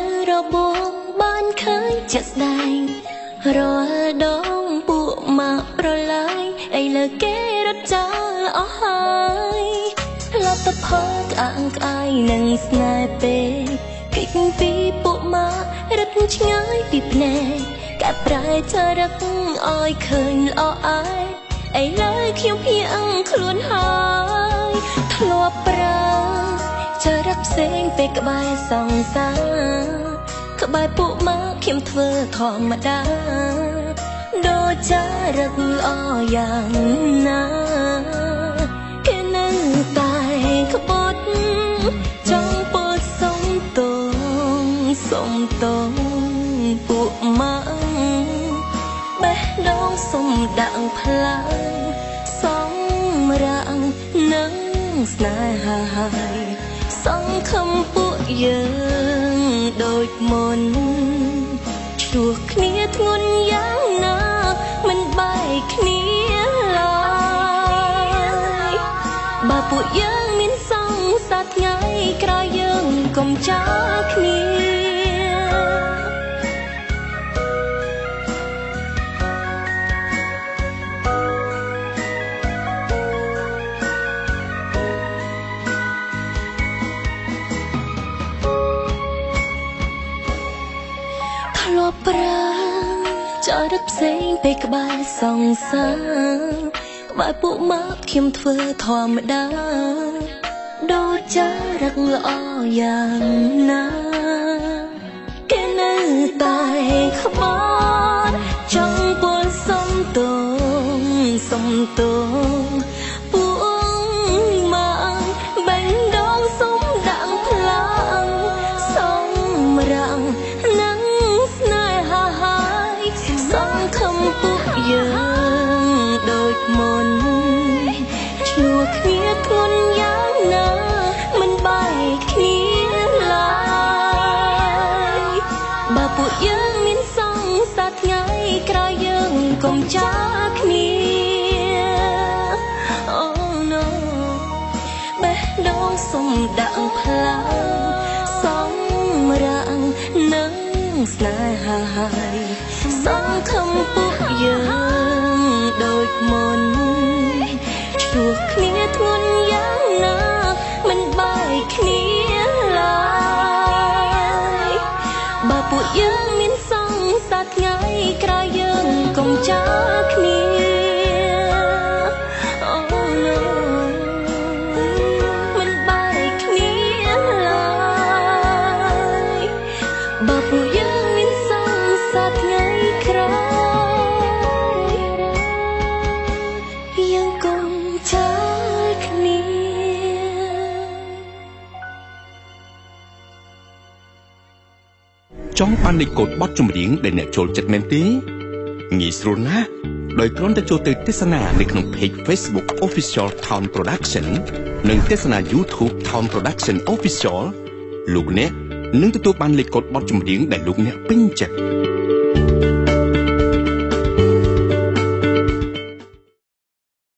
របបបានឃើញជាក់ស្ដែងរាល់ដងពួកមកប្រឡាយឥឡូវគេរត់ចោលអស់ហើយលទ្ធផលក្អាងក្អាយនឹងស្នេហ៍ពេកគេគំពីពួកមករត់ឆ្ងាយពីភ្នែកកែប្រែចរិតឲ្យឃើញល្អអាយឥឡូវខ្ញុំភៀងខ្លួនហើយធ្លាប់ប្រើចរិតផ្សេងពេលក្បែរសង្សារក្បែរពួកមកខ្ញុំធ្វើធម្មតាដូចចរិតល្អយ៉ាងណាគេនៅតែក្បត់ចង់ពោលសុំទងពួកមកបេះដូងសុំដាក់ផ្លាំងសម្រាំងនឹងស្នេហាហើយសង្ឃឹមពួកយើងដូចមុនឆ្លោះគ្នាធ្ងន់យ៉ាងណាមិនបែកគ្នាឡើយបើពួកយើងមានសង្សារថ្ងៃក្រោយយើងកុំចាគ្នាប្រាចរិតផ្សេងពេលក្បែរសង្សារក្បែរពួកមកខ្ញុំធ្វើធម្មតាដូចចរិតល្អយ៉ាងណាគេនៅតែក្បត់ចង់ពោលសុំទងពួកមកបេះដូងសុំដាក់ផ្លាំងសម្រាំងយើងដូចមុនឆ្លោះគ្នាធ្ងន់យ៉ាងណាមិនបែកគ្នាឡើយបើពួកយើងមានសង្សារថ្ងៃក្រោយយើងកុំចាគ្នាអូ no បេះដូងសុំដាក់ផ្លាំងសម្រាំងនឹងស្នេហាហើយសង្ឃឹមពួកយើងដូចមុនឆ្លោះគ្នាធ្ងន់យ៉ាងណាមិនបែកគ្នាឡើយបើពួកយើងមានសង្សារថ្ងៃក្រោយយើងកុំចាគ្នាអូ no មិនបែកគ្នាឡើយបើពួកយើងមានសង្សារថ្ងៃក្រោយចង់បានលេខកូដបទចម្រៀងដែលអ្នកចូលចិត្តមែនទេងាយស្រួលណាស់ដោយគ្រាន់តែចូលទៅទស្សនានៅក្នុង page Facebook Official Town Production និងទស្សនា YouTube Town Production Official លោកអ្នកនឹងទទួលបានលេខកូដបទចម្រៀងដែលលោកអ្នកពេញចិត្ត